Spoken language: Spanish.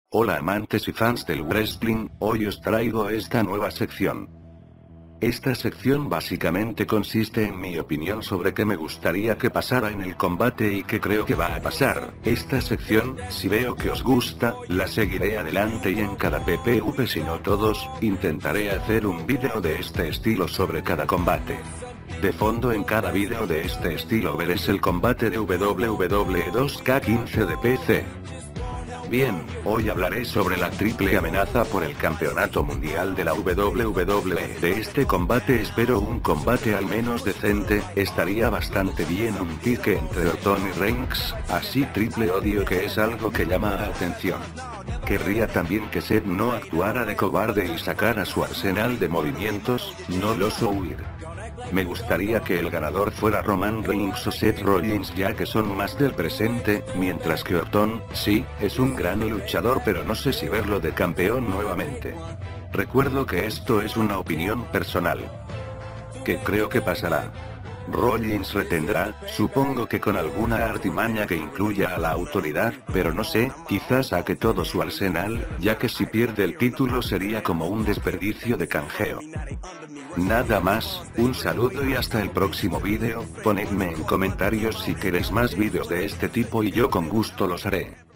Hola amantes y fans del wrestling, hoy os traigo esta nueva sección. Esta sección básicamente consiste en mi opinión sobre qué me gustaría que pasara en el combate y qué creo que va a pasar. Esta sección, si veo que os gusta, la seguiré adelante y en cada PPV, si no todos, intentaré hacer un vídeo de este estilo sobre cada combate. De fondo en cada vídeo de este estilo veréis el combate de WWE 2K15 de PC. Bien, hoy hablaré sobre la triple amenaza por el campeonato mundial de la WWE. De este combate espero un combate al menos decente, estaría bastante bien un pique entre Orton y Reigns, así triple odio que es algo que llama la atención. Querría también que Seth no actuara de cobarde y sacara su arsenal de movimientos, no los huir. Me gustaría que el ganador fuera Roman Reigns o Seth Rollins, ya que son más del presente, mientras que Orton, sí, es un gran luchador, pero no sé si verlo de campeón nuevamente. Recuerdo que esto es una opinión personal. ¿Qué creo que pasará? Rollins retendrá, supongo que con alguna artimaña que incluya a la autoridad, pero no sé, quizás saque todo su arsenal, ya que si pierde el título sería como un desperdicio de canjeo. Nada más, un saludo y hasta el próximo vídeo. Ponedme en comentarios si queréis más vídeos de este tipo y yo con gusto los haré.